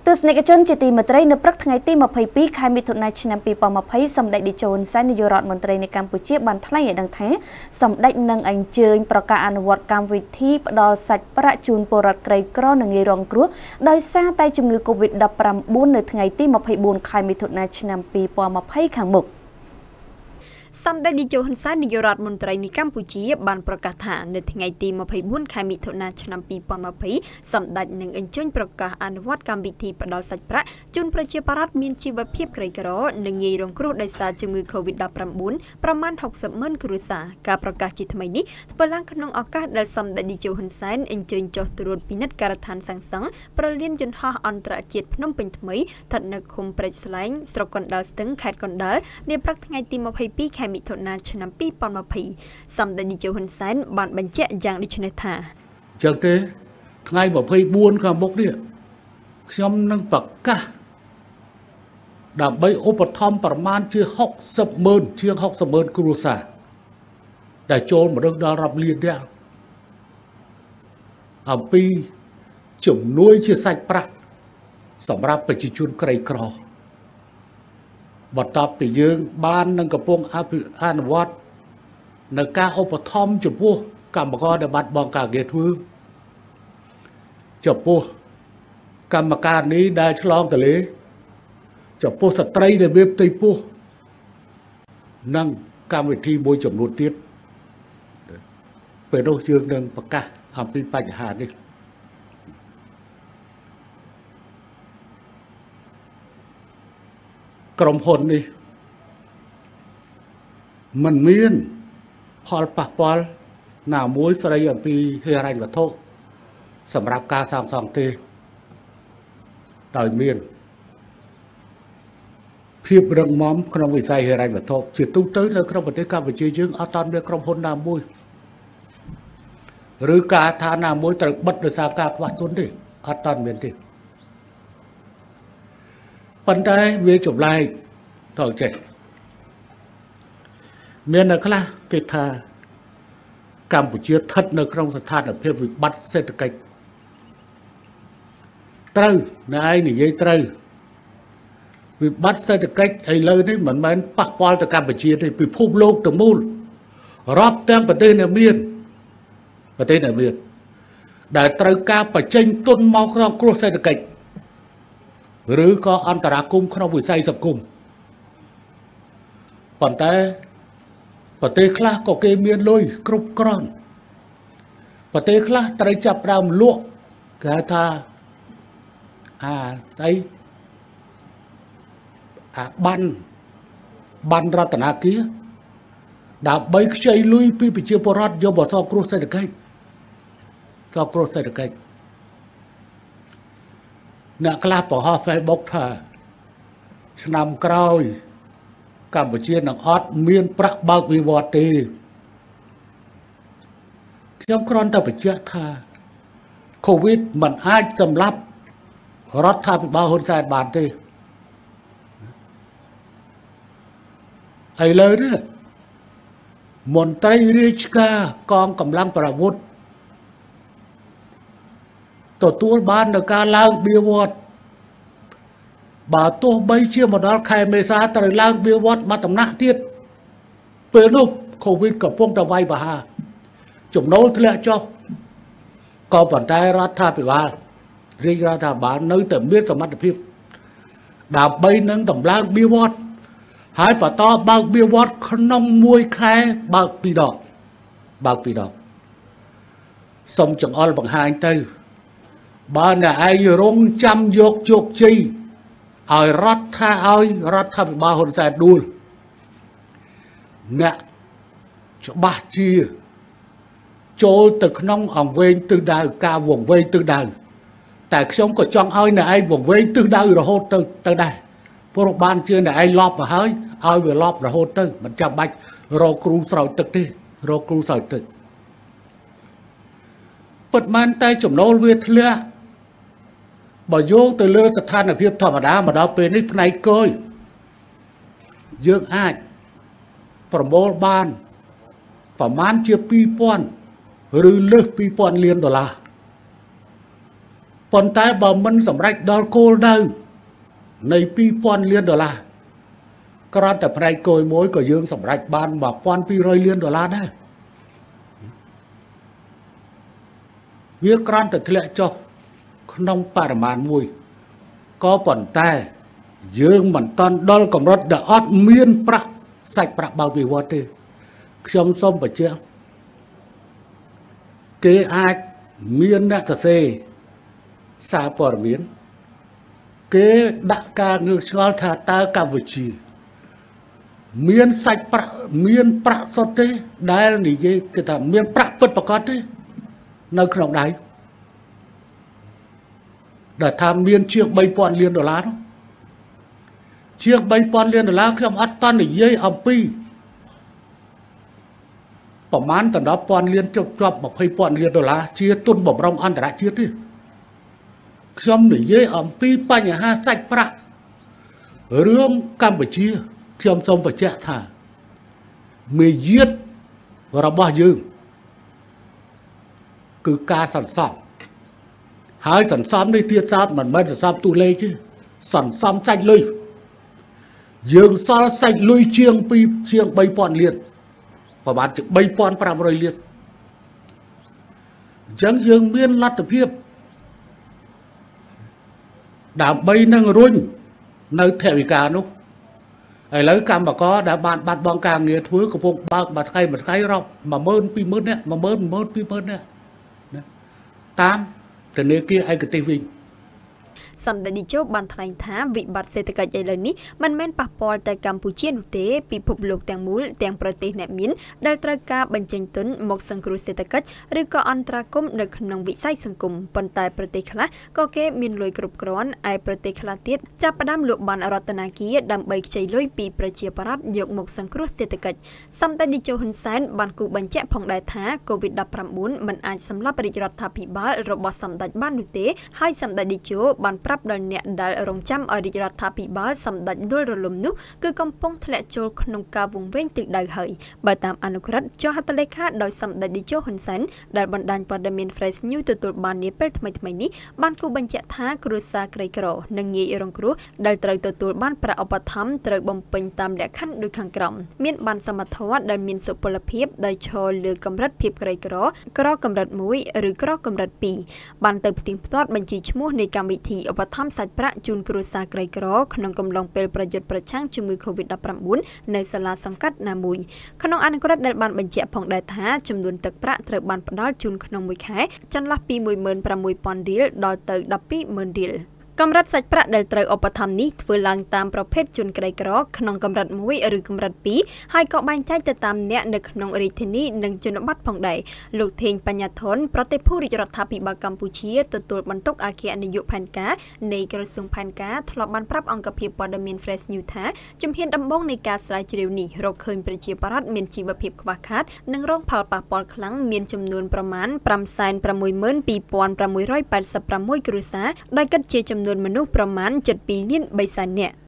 ទស្សនិកជនជាទីមេត្រីនៅព្រឹកថ្ងៃទី22ខែមិថុនាឆ្នាំ2020សម្ដេចតេជោហ៊ុនសែននាយករដ្ឋមន្ត្រីនៃកម្ពុជាបានថ្លែងឲ្យដឹងថាសម្ដេចនឹងអញ្ជើញប្រកាសអនុវត្តកម្មវិធីផ្ដល់សាច់ប្រាក់ជូនពលរដ្ឋក្រីក្រនិងងាយរងគ្រោះដោយសារតែជំងឺ Covid-19 នៅថ្ងៃទី24ខែមិថុនាឆ្នាំ2020ខាងមុខសម្ដេចតេជោហ៊ុនសែននាយករដ្ឋមន្ត្រីនៃកម្ពុជាបានប្រកាសថានៅថ្ងៃទី24ខែមិថុនាឆ្នាំ2020សម្ដេចនឹងអញ្ជើញប្រកាសអនុវត្តកម្មវិធីផ្ដល់សាច់ប្រាក់ជូនប្រជាពលរដ្ឋមានជីវភាពក្រីក្រនិងងាយរងគ្រោះដោយសារជំងឺ Covid-19 ប្រមាណ60ម៉ឺនគ្រួសារការប្រកាសជាថ្មីនេះធ្វើឡើងក្នុងឱកាសដែលសម្ដេចតេជោហ៊ុនសែនអញ្ជើញចុះត្រួតពិនិត្យការដ្ឋានសាំងសង់ប្រលានយន្តហោះអន្តរជាតិភ្នំពេញថ្មីស្ថិតនៅឃុំព្រែកស្លែងស្រុកកណ្ដាលស្ទឹងខេត្តកណ្ដាលនាព្រឹកថ្ងៃទី22ខែមិថុនាឆ្នាំ2020សម្ដេចតេជោហ៊ុនសែនបានបញ្ជាក់យ៉ាងដូចនេះថាអញ្ចឹងទេថ្ងៃ24ខាងមុខនេះខ្ញុំនឹងប្រកាសដើម្បីឧបត្ថម្ភប្រមាណជា60ម៉ឺនជាង60ម៉ឺនគ្រួសារដែលចូលមនុស្សដល់រាប់លាននាក់អំពីជំនួយជាសាច់ប្រាក់សម្រាប់ប្រជាជនក្រីក្របន្ទាប់ពីយើងបាននឹងកំពុងអនុវត្តនៅការឧបត្ថម្ភចំពោះកម្មករដែលបាត់បង់ការងារធ្វើចំពោះកម្មការនេះដែលឆ្លងទន្លេចំពោះស្ត្រីដែលមានផ្ទៃពោះនិងកម្មវិធីមួយចំនួនទៀតពេលនោះយើងនឹងប្រកាសអំពីបញ្ហានេះក្រុមហ៊ុននេះមិនមានផលប៉ះពាល់ណាមួយស្ដីអំពីហិរញ្ញវត្ថុសម្រាប់ការសាងសង់ទេដោយមានភាពរឹងមាំក្នុងវិស័យហិរញ្ញវត្ថុជាទូទៅនៅក្នុងប្រទេសកម្ពុជាយើងអត់តាន់មានក្រុមហ៊ុនណាមួយឬការថាណាមួយត្រូវបិទដោយសារការខ្វះទុនទេអត់តាន់មានទេប៉ុន្តែវាចម្លែកទៅចេះមានអ្នកខ្លះគេថាកម្ពុជាស្ថិតនៅក្នុងស្ថានភាពវិបត្តិសេដ្ឋកិច្ចត្រូវអ្នកឯងនិយាយត្រូវវិបត្តិសេដ្ឋកិច្ចឥឡូវនេះមិនមែនប៉ះពាល់ទៅកម្ពុជាទេពិភពលោកទាំងមូលរាប់ទាំងប្រទេសដែលមានដែលត្រូវការបញ្ចេញទុនមកក្នុងគ្រោះសេដ្ឋកិច្ចឬក៏អន្តរាគមន៍ក្នុងវិស័យសង្គមប៉ុន្តែប្រទេសខ្លះក៏គេមានលុយគ្រប់គ្រាន់ប្រទេសខ្លះត្រូវចាប់ផ្ដើមលក់គេហៅថាស្អីបានរតនាគារដើម្បីខ្ចីលុយពីប្រជាពលរដ្ឋយកមកសងគ្រោះសេដ្ឋកិច្ចអ្នកខ្លះបង្ហោះ Facebook ថាឆ្នាំក្រោយកម្ពុជានឹងអត់មានប្រាក់បើកវិវត្តទេខ្ញុំគ្រាន់តែបញ្ជាក់ថា COVID មិនអាចសម្លាប់រដ្ឋាភិបាលហ៊ុនសែនបានទេឥឡូវនេះមន្ត្រីរាជការកងកម្លាំងប្រវត្តិទទួលបាននៅការឡើងបៀវត្សបើទោះបីជាមកដល់ខែមេសាត្រូវឡើងបៀវត្សមកតំណាក់ទៀតពេលនោះកូវីដកំពុងតែវាយប្រហារចំណូលធ្លាក់ចុះក៏ប៉ុន្តែរដ្ឋាភិបាលរាជរដ្ឋាភិបាលនៅតែមានសមត្ថភាពដើម្បីនឹងតម្លើងបៀវត្សហើយបន្តបើកបៀវត្សក្នុងមួយខែបើក2ដងសូមចង្អុលបង្ហាញទៅបើអ្នកឯងរងចាំយកជោគជ័យឲ្យរដ្ឋាភិបាលហ៊ុនសែនដួលអ្នកច្បាស់ជាចូលទៅក្នុងអង្វែងទិសដៅការវង្វេងទិសដៅតែខ្ញុំក៏ចង់ឲ្យអ្នកឯងវង្វេងទិសដៅរហូតទៅដែរព្រោះបានជាអ្នកឯងលប់មកហើយឲ្យវាលប់រហូតទៅមិនចាំបាច់រកគ្រូស្រោចទឹកទេពិតមែនតែចំណូលវាធ្លាក់បើយោងទៅលើស្ថានភាពធម្មតាមកដល់ពេលនេះផ្នែកគយយើងអាចប្រមូលបានប្រមាណជា2000ឬលើស2000លានដុល្លារប៉ុន្តែបើមិនសម្រេចដល់គោលដៅនៃ $2,000 លានគ្រាន់តែផ្នែកគោលមួយក៏យើងសម្រេចបាន$1,200 លានដែរវាគ្រាន់តែធ្លាក់ចុះក្នុងបរិមាណមួយក៏ប៉ុន្តែយើងមិនតាន់ដល់កម្រិតដែលអត់មានប្រាក់សាច់ប្រាក់បើកវិវត្តទេខ្ញុំសូមបញ្ជាក់គេអាចមានអ្នកសរសេរសារព័ត៌មានគេដាក់ការងើបឆ្ងល់ថាតើកម្ពុជាមានសាច់ប្រាក់មានប្រាក់សុទ្ធទេដែលនិយាយគេថាមានប្រាក់ពិតប្រាកដទេនៅក្នុងដៃដែលថាមានជាង$3,000 លាននោះជាង$3,000 លានខ្ញុំអត់តន់និយាយអំពីប្រមាណដល់$10,000 លានជាប់$20,000 លានជាទុនបម្រុងអន្តរជាតិទេខ្ញុំនិយាយអំពីបញ្ហាសាច់ប្រាក់រឿងកម្ពុជាខ្ញុំសូមបញ្ជាក់ថាមាយាទរបស់យើងគឺការសន្សំហើយសន្សំនេះទៀតសោតមិនមែនសន្សំទូលេខទេសន្សំសាច់លុយយើងសល់សាច់លុយជាង$3,000 លានប្រហែលជា$3,500 លានអញ្ចឹងយើងមានលទ្ធភាពដើម្បីនឹងរុញនៅថវិកានោះឥឡូវកម្មករដែលបានបាត់បង់ការងារធ្វើកំពុងបើកមួយថ្ងៃរាប់120,000 នាក់120,000 នាក់តាមធនាគារឯកទេសវិញសម្ដេចនាយកបានថ្លែងថាវិបត្តិសេដ្ឋកិច្ចឥឡូវនេះមិនមែនប៉ះពាល់តែកម្ពុជានោះទេពិភពលោកទាំងមូលទាំងប្រទេសអ្នកមានដែលត្រូវការបញ្ចេញទុនមកសង្គ្រោះសេដ្ឋកិច្ចឬក៏អន្តរាគមន៍នៅក្នុងវិស័យសង្គមប៉ុន្តែប្រទេសខ្លះក៏គេមានលុយគ្រប់គ្រាន់ឯប្រទេសខ្លះទៀតចាប់ផ្ដើមលក់បានរដ្ឋាភិបាលដើម្បីខ្ចីលុយពីប្រជាពលរដ្ឋយកមកសង្គ្រោះសេដ្ឋកិច្ចសម្ដេចនាយកហ៊ុនសែនបានគូបញ្ជាក់ផងដែរថា COVID-19 មិនអាចសម្លាប់រាជរដ្ឋាភិបាលរបស់សម្ដេចបាននោះទេហើយសម្ដេចនាយកបានប្រាប់ដល់អ្នកដែលរងចាំឲ្យរាជរដ្ឋាភិបាលសម្ដេចដួលរលំនោះគឺកំពុងធ្លាក់ចូលក្នុងការវង្វេងទិសដៅហើយបើតាមអនុក្រឹត្យចុះហត្ថលេខាដោយសម្ដេចនាយកហ៊ុនសែនដែលបណ្ដាញព័ត៌មាន Fresh News ទទួលបាននាពេលថ្មីៗនេះបានគូបញ្ជាក់ថាគ្រួសារក្រីក្រនិងងាយរងគ្រោះដែលត្រូវទទួលបានប្រាក់ឧបត្ថម្ភត្រូវបំពេញតាមលក្ខខណ្ឌដូចខាងក្រោមមានបានសមត្ថភាពដែលមានសុពលភាពដោយឈរលើកម្រិតភាពក្រីក្រកម្រិត1ឬកម្រិត2បានទៅផ្ទៀងផ្ទាត់បញ្ជីឈ្មោះនៃកម្មវិធីឧបត្ថម្ភសាច់ប្រាក់ជូនគ្រួសារក្រីក្រក្នុងកំឡុងពេលប្រយុទ្ធប្រឆាំងជំងឺ COVID-19 នៅសាលាសង្កាត់ណាមួយក្នុងអនុក្រឹត្យដែលបានបញ្ជាក់ផងដែរថាចំនួនទឹកប្រាក់ត្រូវបានផ្ដល់ជូនក្នុងមួយខែចន្លោះពី16,000 រៀលដល់ទៅ12,000 រៀលកម្រិតសាច់ប្រាក់ដែលត្រូវឧបត្ថម្ភនេះធ្វើឡើងតាមប្រភេទជនក្រីក្រក្នុងកម្រិត1ឬកម្រិត2ហើយក៏បែងចែកទៅតាមអ្នកនៅក្នុងរាជធានីនិងជនបទផងដែរលោកថេងបញ្ញាធនប្រតិភូរាជរដ្ឋាភិបាលកម្ពុជាទទួលបន្ទុកអគ្គនាយកផែនការនៃក្រសួងផែនការធ្លាប់បានប្រាប់អង្គភាពព័ត៌មាន Fresh News ថាជំហានដំបូងនៃការស្រាវជ្រាវនេះរកឃើញប្រជាពលរដ្ឋមានជីវភាពខ្វះខាតនិងរងផលប៉ះពាល់ខ្លាំងមានចំនួនប្រមាណ 562,686 គ្រួសារដោយគិតជាចំនួនមនុស្សប្រមាណ 72 លាន 3 សែននាក់